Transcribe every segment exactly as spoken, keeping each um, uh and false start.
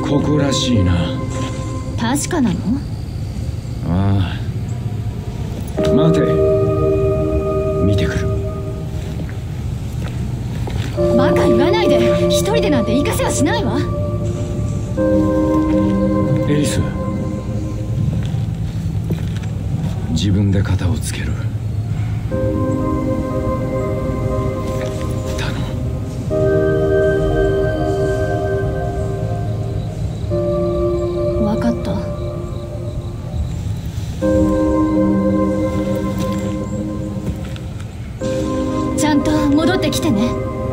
ここらしいな。 確かなの？ ああ、待て、見てくる。 バカ言わないで。一人でなんて行かせはしないわ。 エリス、自分で型をつける。頼む。 分かった。ちゃんと戻ってきてね。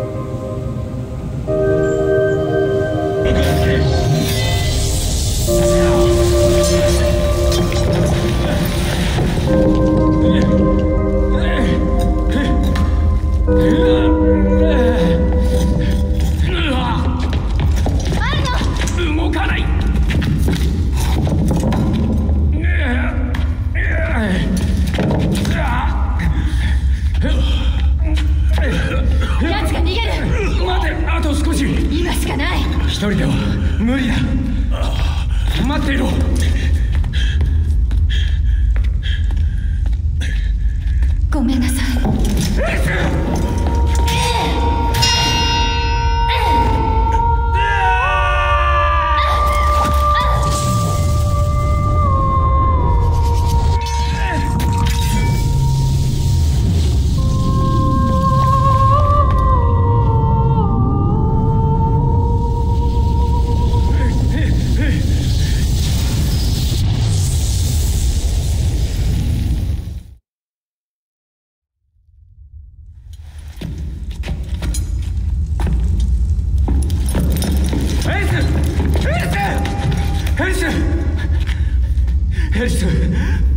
一人では無理だ。待っていろ。 ごめんなさい。 エリス、